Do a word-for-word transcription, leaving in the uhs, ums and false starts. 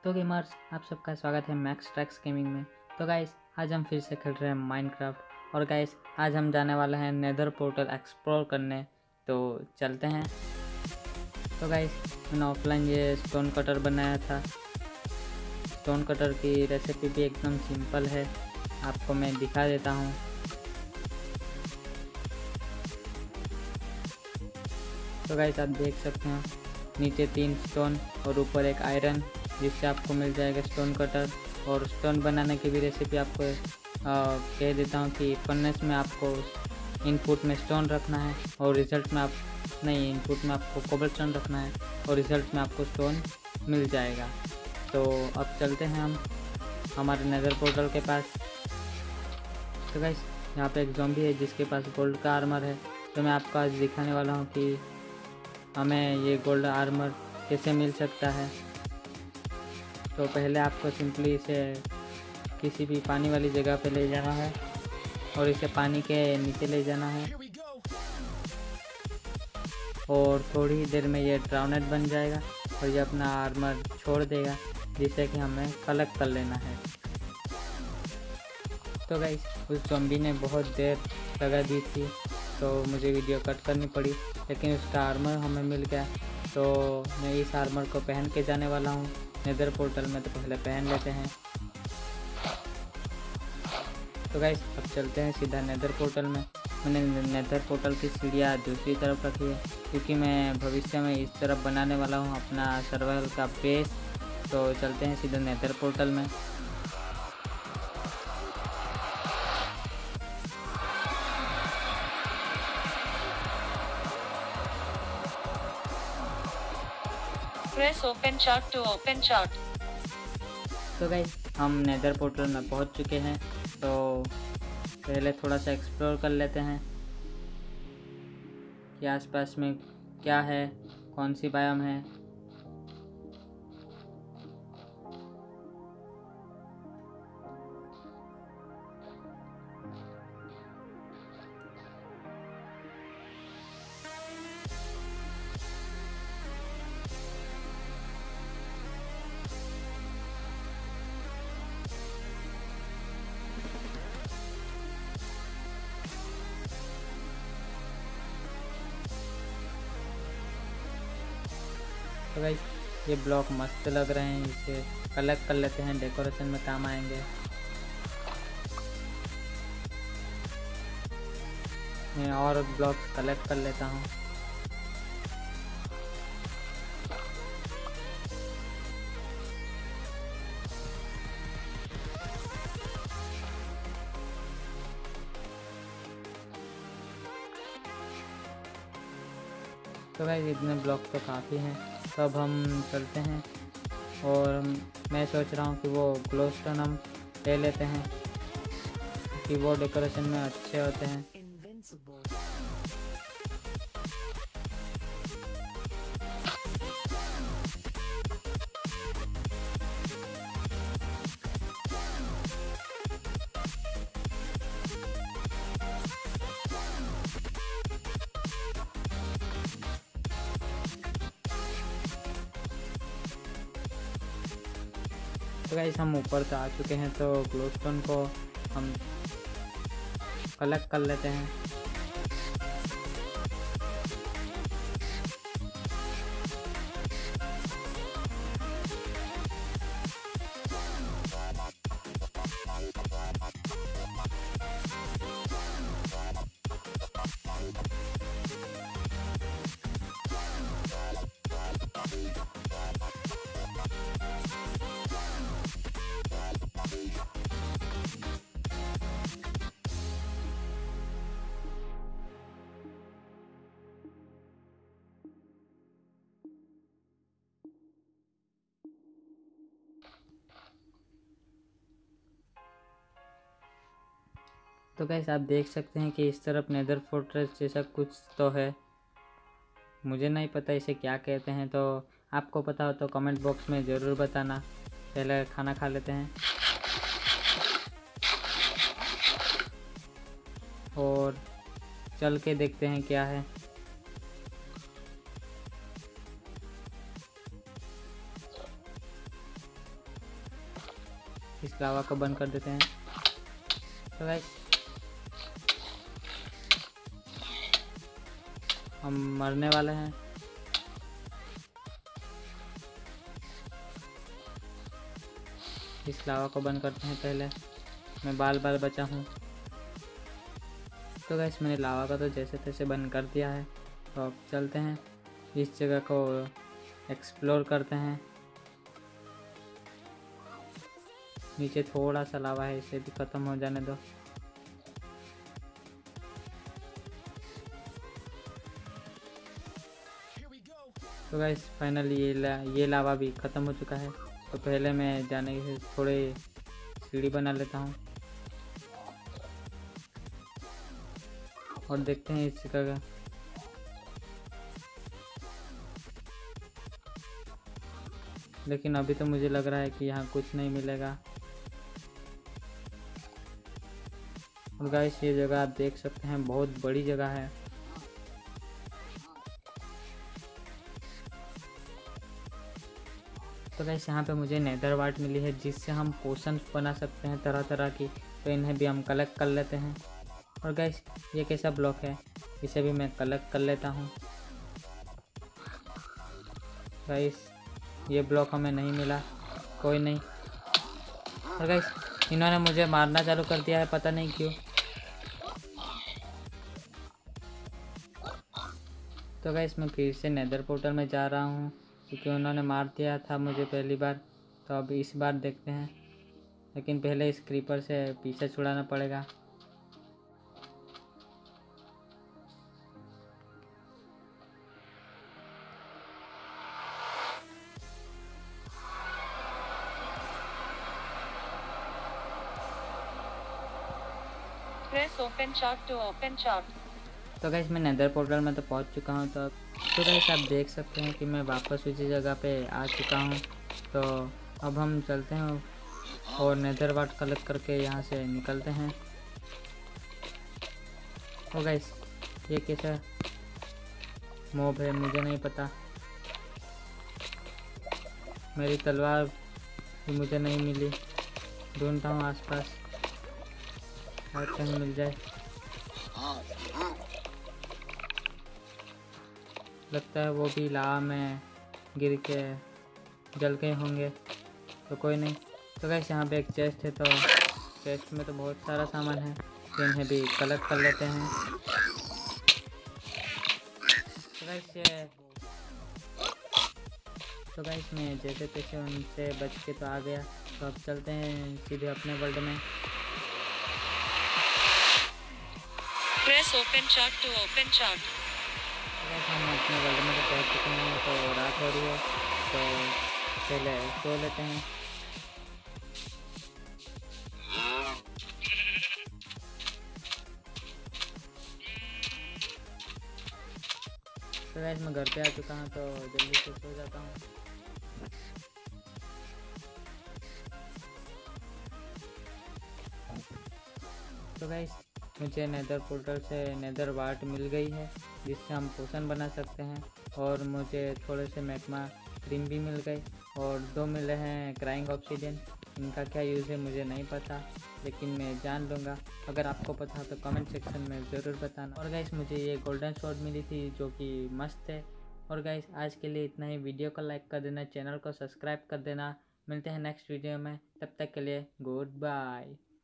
तो गेमर्स, आप सबका स्वागत है मैक्स ट्रैक्स गेमिंग में। तो गाइस, आज हम फिर से खेल रहे हैं माइनक्राफ्ट। और गाइस, आज हम जाने वाले हैं नेदर पोर्टल एक्सप्लोर करने। तो चलते हैं। तो गाइस, मैंने ऑफलाइन ये स्टोन कटर बनाया था। स्टोन कटर की रेसिपी भी एकदम सिंपल है, आपको मैं दिखा देता हूँ। तो गाइस, आप देख सकते हैं नीचे तीन स्टोन और ऊपर एक आयरन, जिससे आपको मिल जाएगा स्टोन कटर। और स्टोन बनाने की भी रेसिपी आपको आ, कह देता हूँ कि फर्नेस में आपको इनपुट में स्टोन रखना है और रिज़ल्ट में आप नहीं इनपुट में आपको कोबलस्टोन रखना है और रिज़ल्ट में आपको स्टोन मिल जाएगा। तो अब चलते हैं हम हमारे नेदर पोर्टल के पास। तो गाइस, यहाँ पे एक ज़ॉम्बी है जिसके पास गोल्ड का आर्मर है। तो मैं आपको आज दिखाने वाला हूँ कि हमें ये गोल्ड आर्मर कैसे मिल सकता है। तो पहले आपको सिंपली इसे किसी भी पानी वाली जगह पे ले जाना है और इसे पानी के नीचे ले जाना है और थोड़ी ही देर में ये ड्राउनेट बन जाएगा और ये अपना आर्मर छोड़ देगा, जिससे कि हमें कलेक्ट कर लेना है। तो गाइस, उस ज़ॉम्बी ने बहुत देर लगा दी थी तो मुझे वीडियो कट करनी पड़ी, लेकिन उसका आर्मर हमें मिल गया। तो मैं इस आर्मर को पहन के जाने वाला हूँ नेदर पोर्टल में। तो पहले पहन लेते हैं। तो गाइस, अब चलते हैं सीधा नेदर पोर्टल में। मैंने नेदर पोर्टल की सीढ़ियाँ दूसरी तरफ रखी है क्योंकि मैं भविष्य में इस तरफ बनाने वाला हूँ अपना सर्वाइवल का बेस। तो चलते हैं सीधा नेदर पोर्टल में। Press open chart to open chart. तो गाइस, हम नेदर पोर्टल में पहुंच चुके हैं। तो पहले थोड़ा सा एक्सप्लोर कर लेते हैं कि आसपास में क्या है, कौन सी बायोम है। तो गाइस, ये ब्लॉक मस्त लग रहे हैं, इसे कलेक्ट कर लेते हैं, डेकोरेशन में काम आएंगे। मैं और ब्लॉक्स कलेक्ट कर लेता हूँ। तो गाइस, इतने ब्लॉक तो काफ़ी हैं। तो अब हम चलते हैं और मैं सोच रहा हूँ कि वो ग्लोस्टोन हम ले लेते हैं कि वो डेकोरेशन में अच्छे होते हैं। तो गाइस, हम ऊपर तो आ चुके हैं, तो ग्लोस्टोन को हम कलेक्ट कर लेते हैं। तो गाइस, आप देख सकते हैं कि इस तरफ नेदर फोर्ट्रेस जैसा कुछ तो है। मुझे नहीं पता इसे क्या कहते हैं, तो आपको पता हो तो कमेंट बॉक्स में ज़रूर बताना। पहले खाना खा लेते हैं और चल के देखते हैं क्या है। इस लावा को बंद कर देते हैं। तो गाइस हम मरने वाले हैं। इस लावा को बंद करते हैं पहले, मैं बाल बाल बचा हूँ। तो गाइस मैंने लावा का तो जैसे तैसे बंद कर दिया है। तो अब चलते हैं इस जगह को एक्सप्लोर करते हैं। नीचे थोड़ा सा लावा है, इसे भी ख़त्म हो जाने दो। तो गाइस फाइनली ये ला, ये लावा भी ख़त्म हो चुका है। तो पहले मैं जाने के थोड़े सीढ़ी बना लेता हूँ और देखते हैं इस जगह। लेकिन अभी तो मुझे लग रहा है कि यहाँ कुछ नहीं मिलेगा। और गाइस ये जगह आप देख सकते हैं, बहुत बड़ी जगह है। तो गाइस यहाँ पे मुझे नेदर वार्ट मिली है, जिससे हम पोशन बना सकते हैं तरह तरह की। तो इन्हें भी हम कलेक्ट कर लेते हैं। और गाइस ये कैसा ब्लॉक है, इसे भी मैं कलेक्ट कर लेता हूँ। गाइस ये ब्लॉक हमें नहीं मिला, कोई नहीं। और गाइस इन्होंने मुझे मारना चालू कर दिया है, पता नहीं क्यों। तो गाइस मैं फिर से नेदर पोर्टल में जा रहा हूँ, क्योंकि उन्होंने मार दिया था मुझे पहली बार। तो अब इस बार देखते हैं, लेकिन पहले इस क्रीपर से पीछे छुड़ाना पड़ेगा। Press open chart to open chart. तो गाइस मैं नेदर पोर्टल में तो पहुंच चुका हूं। तो तो गाइस आप देख सकते हैं कि मैं वापस उसी जगह पे आ चुका हूं। तो अब हम चलते हैं और नेदर वार्ट कलेक्ट करके यहाँ से निकलते हैं। तो गाइस ये कैसा मॉब है मुझे नहीं पता। मेरी तलवार भी मुझे नहीं मिली, ढूंढता हूँ आसपास, शायद कहीं मिल जाए। लगता है वो भी लावा में गिर के जल के होंगे। तो कोई नहीं। तो गाइस यहाँ पे एक चेस्ट है, तो चेस्ट में तो बहुत सारा सामान है, तो इन्हें भी कलेक्ट कर लेते हैं। तो गाइस ये तो गाइस मैं जैसे तैसे उनसे बच के तो आ गया। तो अब चलते हैं सीधे अपने वर्ल्ड में। Press open chart to open chart. हम अपने वर्ल्ड में तो पहुँच चुके हैं। तो रात हो रही है, तो पहले सो लेते हैं। तो गाइस मैं घर पे आ चुका हूँ, तो जल्दी से सो जाता हूँ। तो गाइस मुझे नेदर पोर्टल से नेदर वार्ट मिल गई है, जिससे हम पोशन बना सकते हैं। और मुझे थोड़े से मैग्मा क्रीम भी मिल गई, और दो मिले हैं क्राइंग ऑब्सीडियन। इनका क्या यूज़ है मुझे नहीं पता, लेकिन मैं जान लूँगा। अगर आपको पता तो कमेंट सेक्शन में ज़रूर बताना। और गाइस मुझे ये गोल्डन स्वॉर्ड मिली थी, जो कि मस्त है। और गाइस आज के लिए इतना ही। वीडियो को लाइक कर देना, चैनल को सब्सक्राइब कर देना। मिलते हैं नेक्स्ट वीडियो में, तब तक के लिए गुड बाय।